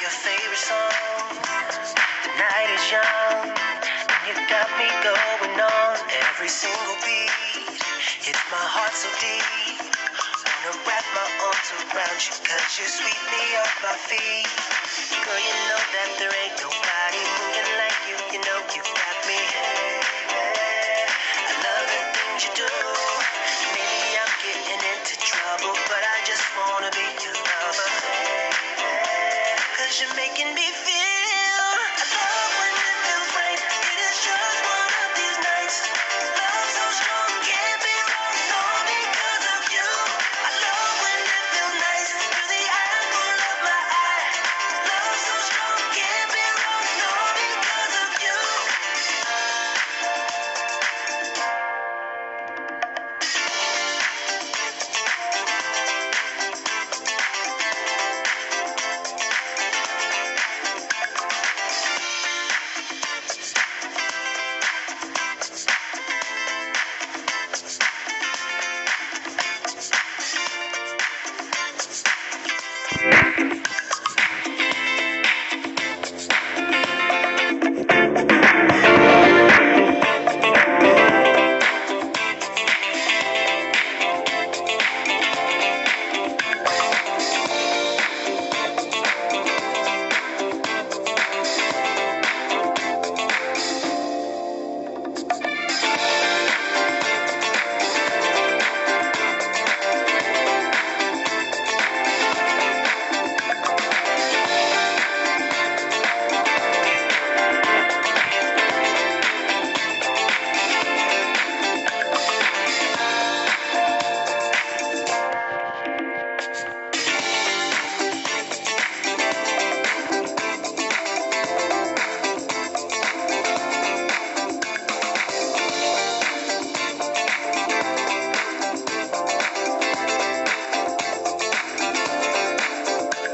your favorite songs. The night is young, and you got me going on every single beat. Hits my heart so deep. Wanna wrap my arms around you, 'cause you sweep me off my feet. Girl, you know that there ain't nobody moving like you. You know you got me. I love the things you do. Maybe I'm getting into trouble, but I just wanna be your lover. 'Cause you're making me feel. I love when it feels right. It is just one of these nights. Love so strong, can't be wrong. All because of you. I love when it feels nice. Through the apple of my eye. Love so strong, can't be wrong. All because of you.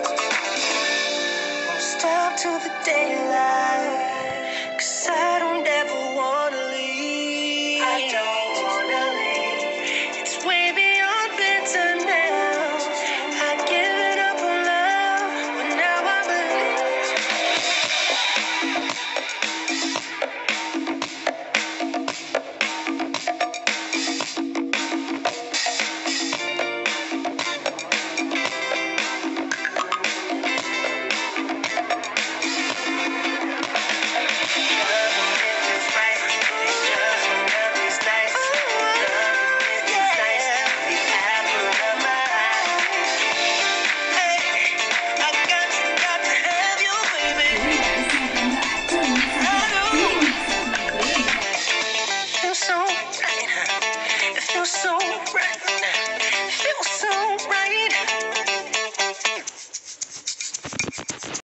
Step to the daylight, 'cause I don't